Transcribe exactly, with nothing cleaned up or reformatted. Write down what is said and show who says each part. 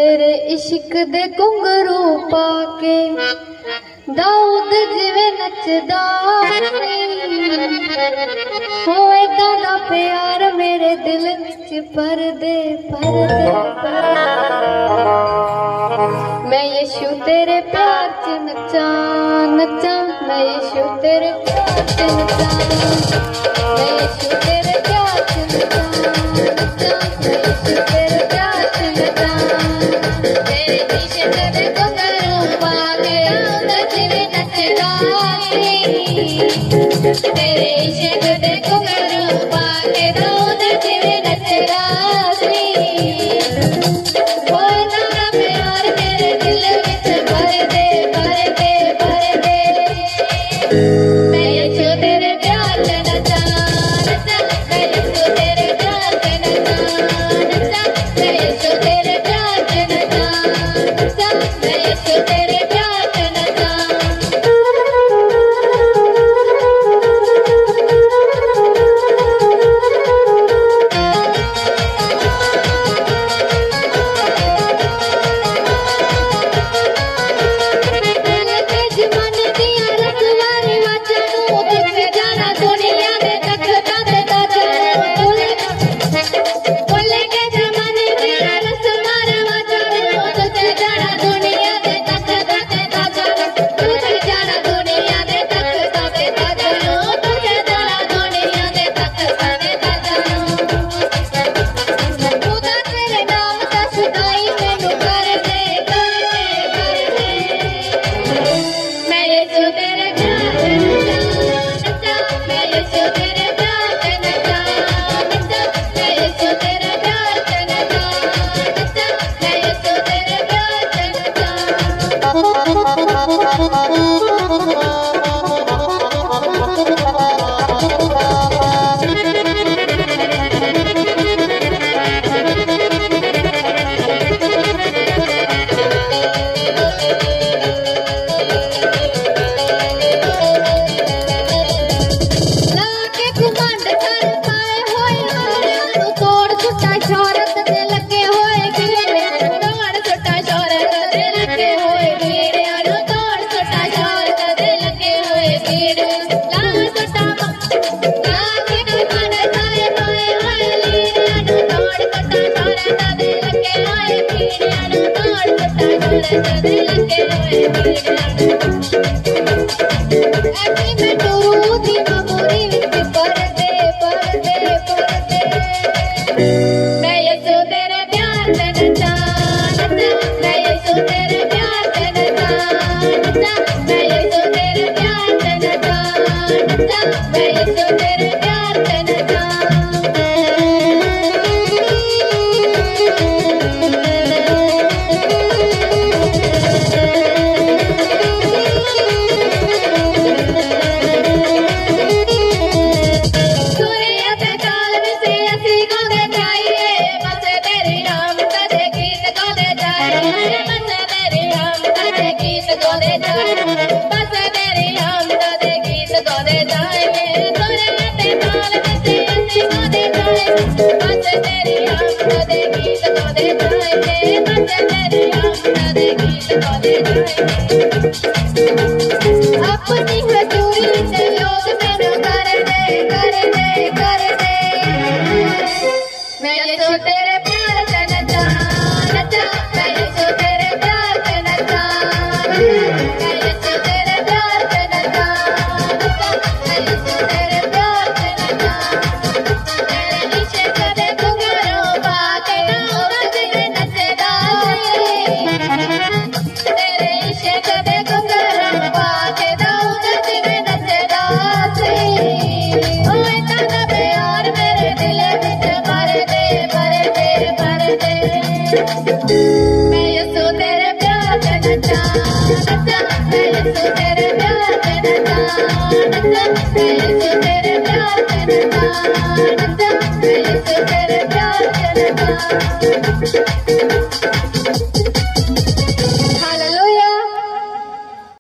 Speaker 1: तेरे इश्क दे घुंघरू पाके दाऊद जिवे नचदा होए दा प्यार मेरे दिल विच भर दे भर दे मैं यीशु तेरे प्यार च नचा नचा मैं यीशु तेरे प्यार च नचा मैं यीशु तेरे प्यार च नचा नचा मैं यीशु तेरे प्यार च नचा तेरे इश्क दे घुंघरू पाके दाऊद जिवे नचदा तेरे इश्क दे घुंघरू पाके दाऊद जिवे नचदा अपनी हजूरी से लोग मैनू कर दे कर दे कर दे मैं यीशु तेरे प्यार च नचा नचा मैं यीशु तेरे प्यार च नचा मैं यीशु तेरे प्यार च नचा नचा मैं यीशु तेरे प्यार च नचा तेरे इश्क दे घुंघरू पाके दाऊद जिवे नचदा तेरे इश्क दे घुंघरू पाके दाऊद जिवे नचदा ओए तादा प्यार मेरे दिल विच भर दे भर दे भर दे मैं यीशु तेरे प्यार च नचा नचा मैं यीशु तेरे प्यार च नचा नचा मैं यीशु तेरे प्यार च नचा नचा मैं यीशु तेरे प्यार च नचा